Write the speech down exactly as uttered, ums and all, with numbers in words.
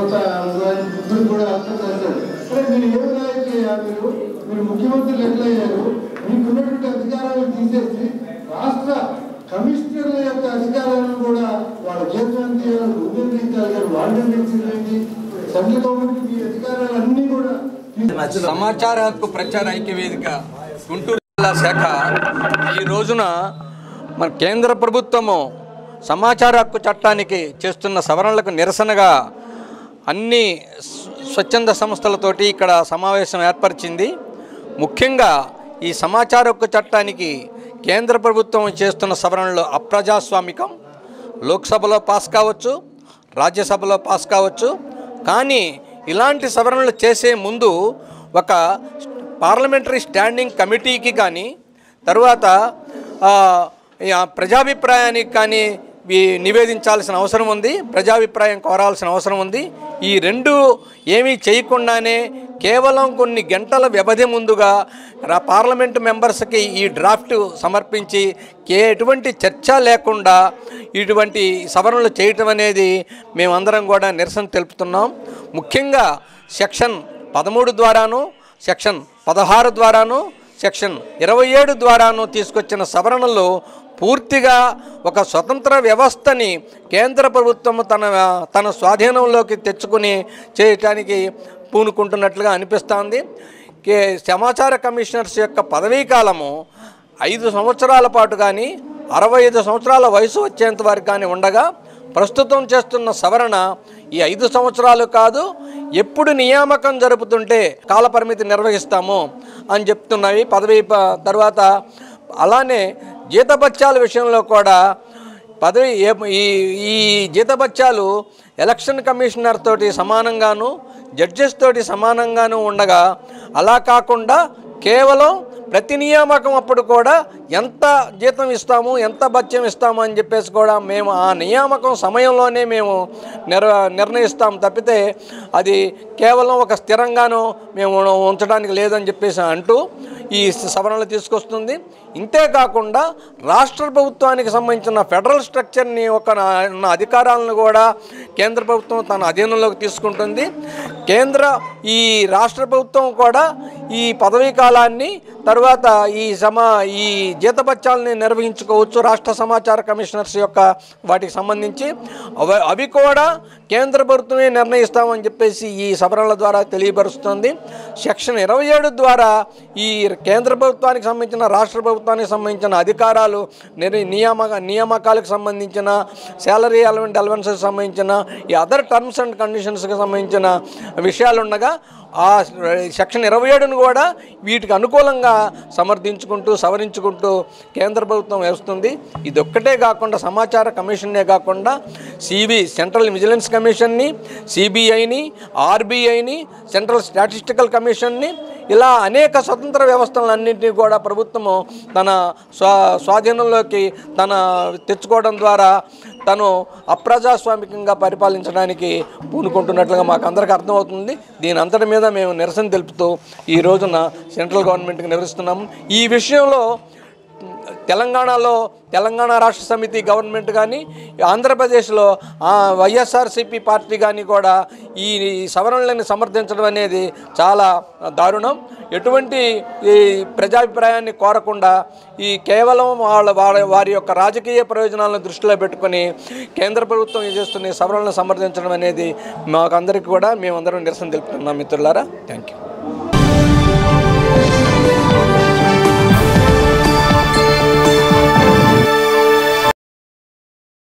తర్వాత ఇద్దరు కూడా అర్థం చేస్తారు. సరే మీరు ఏ నాయకులయ్యా, మీరు మీరు ముఖ్యమంత్రులు ఎట్లయ్యారు? మీకున్నటువంటి అధికారాలను తీసేసి రాష్ట్ర కమిషనర్ల యొక్క అధికారాలను కూడా వాళ్ళ జీతం నిర్ణయించాలి, వాళ్ళు నిర్ణయించింది. సెంట్రల్ గవర్నమెంట్ మీ అధికారాలు అన్ని కూడా. సమాచార హక్కు ప్రచార ఐక్యవేదిక గుంటూరు జిల్లా శాఖ ఈ రోజున మన కేంద్ర ప్రభుత్వము సమాచార హక్కు చట్టానికి చేస్తున్న సవరణలకు నిరసనగా అన్ని స్వచ్ఛంద సంస్థలతోటి ఇక్కడ సమావేశం ఏర్పరిచింది. ముఖ్యంగా ఈ సమాచార హక్కు చట్టానికి కేంద్ర ప్రభుత్వం చేస్తున్న సవరణలు అప్రజాస్వామికం. లోక్సభలో పాస్ కావచ్చు, రాజ్యసభలో పాస్ కావచ్చు, కానీ ఇలాంటి సవరణలు చేసే ముందు ఒక పార్లమెంటరీ స్టాండింగ్ కమిటీకి కానీ తర్వాత ప్రజాభిప్రాయానికి కానీ నివేదించాల్సిన అవసరం ఉంది, ప్రజాభిప్రాయం కోరాల్సిన అవసరం ఉంది. ఈ రెండు ఏమీ చేయకుండానే కేవలం కొన్ని గంటల వ్యవధి ముందుగా పార్లమెంటు మెంబర్స్కి ఈ డ్రాఫ్ట్ సమర్పించి ఎటువంటి చర్చ లేకుండా ఇటువంటి సవరణలు చేయటం అనేది మేమందరం కూడా నిరసన తెలుపుతున్నాం. ముఖ్యంగా సెక్షన్ పదమూడు ద్వారాను, సెక్షన్ పదహారు ద్వారాను, సెక్షన్ ఇరవై ఏడు ద్వారాను తీసుకొచ్చిన సవరణలు పూర్తిగా ఒక స్వతంత్ర వ్యవస్థని కేంద్ర ప్రభుత్వం తన తన స్వాధీనంలోకి తెచ్చుకుని చేయటానికి పూనుకుంటున్నట్లుగా అనిపిస్తోంది. కే సమాచార కమిషనర్స్ యొక్క పదవీ కాలము ఐదు సంవత్సరాల పాటు కానీ అరవై ఐదు సంవత్సరాల వయసు వచ్చేంత వరకు కానీ ఉండగా ప్రస్తుతం చేస్తున్న సవరణ ఈ ఐదు సంవత్సరాలు కాదు, ఎప్పుడు నియామకం జరుపుతుంటే కాలపరిమితి నిర్వహిస్తాము అని చెప్తున్నాయి పదవీ తర్వాత. అలానే జీతభత్యాల విషయంలో కూడా పదవి ఈ ఈ జీతభత్యాలు ఎలక్షన్ కమిషనర్ తోటి సమానంగాను, జడ్జెస్ తోటి సమానంగాను ఉండగా అలా కాకుండా కేవలం ప్రతి నియామకం అప్పుడు కూడా ఎంత జీతం ఇస్తాము, ఎంత భత్యం ఇస్తాము అని చెప్పేసి కూడా మేము ఆ నియామకం సమయంలోనే మేము నిర్ నిర్ణయిస్తాం తప్పితే అది కేవలం ఒక స్థిరంగాను మేము ఉంచడానికి లేదని చెప్పేసి అంటూ ఈ సవరణలు తీసుకొస్తుంది. ఇంతేకాకుండా రాష్ట్ర ప్రభుత్వానికి సంబంధించిన ఫెడరల్ స్ట్రక్చర్ని ఒక అధికారాలను కూడా కేంద్ర ప్రభుత్వం తన అధీనంలోకి తీసుకుంటుంది. కేంద్ర ఈ రాష్ట్ర ప్రభుత్వం కూడా ఈ పదవీ కాలాన్ని తర్వాత ఈ సమా ఈ జీతభత్యాలని నిర్వహించుకోవచ్చు రాష్ట్ర సమాచార కమిషనర్స్ యొక్క వాటికి సంబంధించి అవి అవి కూడా కేంద్ర ప్రభుత్వమే నిర్ణయిస్తామని చెప్పేసి ఈ సవరణల ద్వారా తెలియపరుస్తుంది. సెక్షన్ ఇరవై ఏడు ద్వారా ఈ కేంద్ర ప్రభుత్వానికి సంబంధించిన రాష్ట్ర ప్రభుత్వానికి సంబంధించిన అధికారాలు నియామక నియామకాలకు సంబంధించిన శాలరీ అలవెంట్ అలవెన్సెస్ సంబంధించిన ఈ అదర్ టర్మ్స్ అండ్ కండిషన్స్కి సంబంధించిన విషయాలు ఉండగా ఆ సెక్షన్ ఇరవై ఏడును కూడా వీటికి అనుకూలంగా సమర్థించుకుంటూ సవరించుకుంటూ కేంద్ర ప్రభుత్వం వేస్తుంది. ఇది ఒక్కటే కాకుండా సమాచార కమిషన్నే కాకుండా సిబి సెంట్రల్ విజిలెన్స్ కమిషన్ని, సిబిఐని, ఆర్బీఐని, సెంట్రల్ స్టాటిస్టికల్ కమిషన్ని ఇలా అనేక స్వతంత్ర వ్యవస్థలన్నింటినీ కూడా ప్రభుత్వము తన స్వా స్వాధీనంలోకి తన తెచ్చుకోవడం ద్వారా తను అప్రజాస్వామికంగా పరిపాలించడానికి పూనుకుంటున్నట్లుగా మాకు అందరికీ అర్థమవుతుంది. దీని అంతటి మీద మేము నిరసన తెలుపుతూ ఈ రోజున సెంట్రల్ గవర్నమెంట్కి నిరసిస్తున్నాము. ఈ విషయంలో తెలంగాణలో తెలంగాణ రాష్ట్ర సమితి గవర్నమెంట్ కానీ ఆంధ్రప్రదేశ్లో వైఎస్ఆర్సీపీ పార్టీ కానీ కూడా ఈ సవరణలను సమర్థించడం అనేది చాలా దారుణం. ఎటువంటి ఈ ప్రజాభిప్రాయాన్ని కోరకుండా ఈ కేవలం వాళ్ళ వారి యొక్క రాజకీయ ప్రయోజనాలను దృష్టిలో పెట్టుకొని కేంద్ర ప్రభుత్వం చేస్తున్న సవరణలను సమర్థించడం అనేది మాకు అందరికీ కూడా మేమందరం నిరసన తెలుపుతున్నాం మిత్రులారా. Thank you.